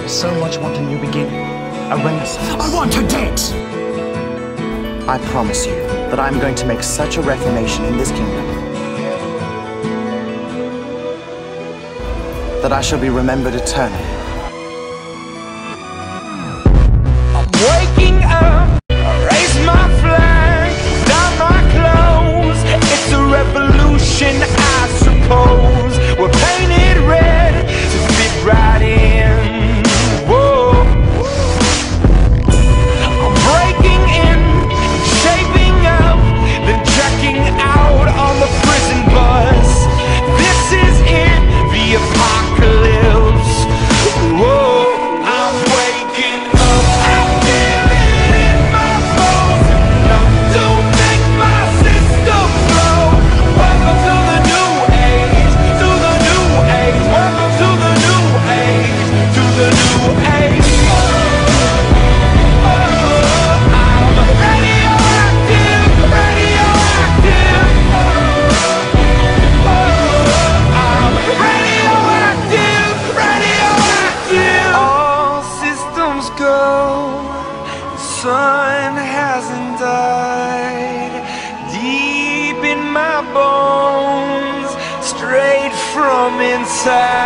I so much want a new beginning, a renaissance. I want her dead! I promise you that I'm going to make such a reformation in this kingdom that I shall be remembered eternally. I'm waking up, raise my flag, down my clothes. It's a revolution, I suppose. We're painted red to fit right in. Whoa. I'm breaking in, shaping up, then checking out on the prison bus. This is it, the apocalypse. Whoa. I'm waking up, I feel it in my bones. Enough to make my system blow. Welcome to the new age, to the new age. Welcome to the new age, to the new age. I'm radioactive, radioactive. I'm radioactive, radioactive. All systems go. The sun hasn't died. Deep in my bones, straight from inside.